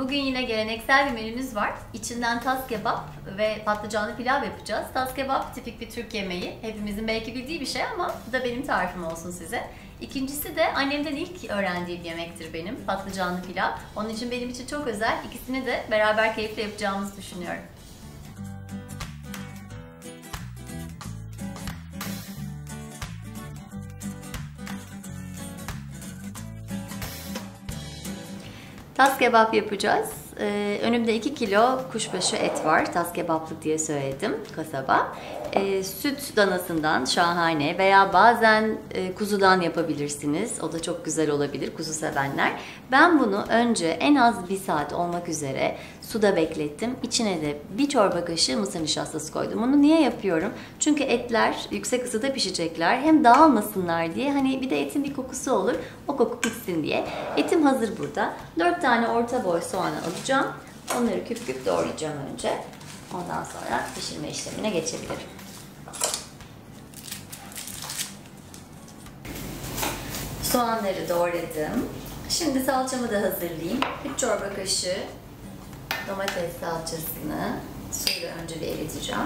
Bugün yine geleneksel bir menümüz var. İçinden tas kebap ve patlıcanlı pilav yapacağız. Tas kebap tipik bir Türk yemeği. Hepimizin belki bildiği bir şey ama bu da benim tarifim olsun size. İkincisi de annemden ilk öğrendiğim yemektir benim, patlıcanlı pilav. Onun için benim için çok özel. İkisini de beraber keyifle yapacağımızı düşünüyorum. Tas kebap yapacağız. Önümde 2 kilo kuşbaşı et var. Tas kebaplık diye söyledim kasaba. Süt danasından şahane veya bazen kuzudan yapabilirsiniz. O da çok güzel olabilir kuzu sevenler. Ben bunu önce en az 1 saat olmak üzere suda beklettim. İçine de 1 çorba kaşığı mısır nişastası koydum. Bunu niye yapıyorum? Çünkü etler yüksek ısıda pişecekler. Hem dağılmasınlar diye. Hani bir de etin bir kokusu olur. O koku gitsin diye. Etim hazır burada. 4 tane orta boy soğanı alacağım. Onları küp küp doğrayacağım önce. Ondan sonra pişirme işlemine geçebilirim. Soğanları doğradım. Şimdi salçamı da hazırlayayım. 3 çorba kaşığı domates salçasını suyla önce bir eriteceğim.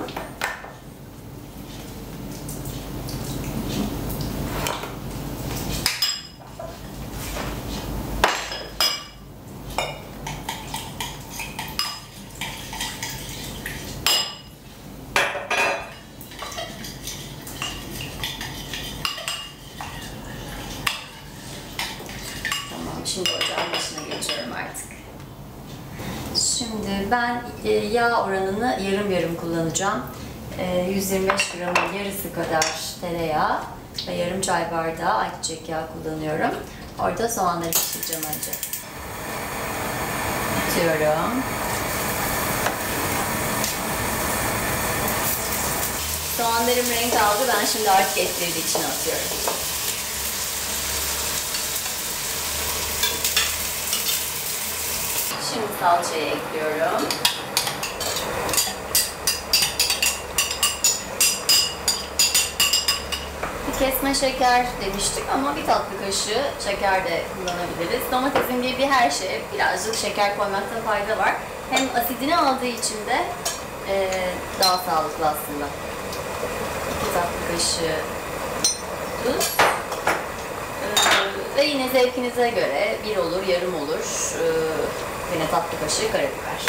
Şimdi ocağın başına geçiyorum artık. Şimdi ben yağ oranını yarım yarım kullanacağım. 125 gramın yarısı kadar tereyağı ve yarım çay bardağı ayçiçek yağı kullanıyorum. Orada soğanları pişireceğim önce. Atıyorum. Soğanlarım renk aldı. Ben şimdi artık etleri de içine atıyorum. Şimdi salçayı ekliyorum. Bir kesme şeker demiştik ama 1 tatlı kaşığı şeker de kullanabiliriz. Domatesin gibi her şeye birazcık şeker koymakta fayda var. Hem asidini aldığı için de daha sağlıklı aslında. 2 tatlı kaşığı tuz. Ve yine zevkinize göre 1 olur, yarım olur. Yine tatlı kaşığı karabiber.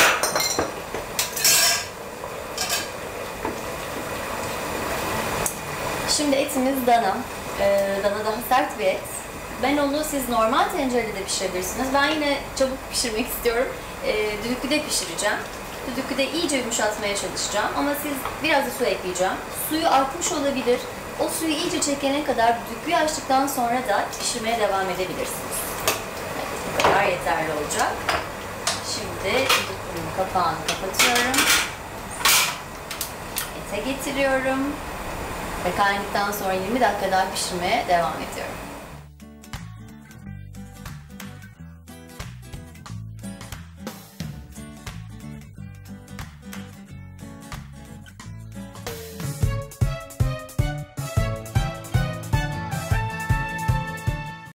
Şimdi etimiz dana. Dana daha sert bir et. Ben onu siz normal tencerede pişirebilirsiniz. Ben yine çabuk pişirmek istiyorum. Düdüklüde pişireceğim. Düdüklüde iyice yumuşatmaya çalışacağım. Ama siz biraz da su ekleyeceğim. Suyu artmış olabilir. O suyu iyice çekene kadar düdüklüyü açtıktan sonra da pişirmeye devam edebilirsiniz. Bu kadar yeterli olacak. Şimdi düdüklünün kapağını kapatıyorum. Ete getiriyorum. Ve kaynadıktan sonra 20 dakika daha pişirmeye devam ediyorum.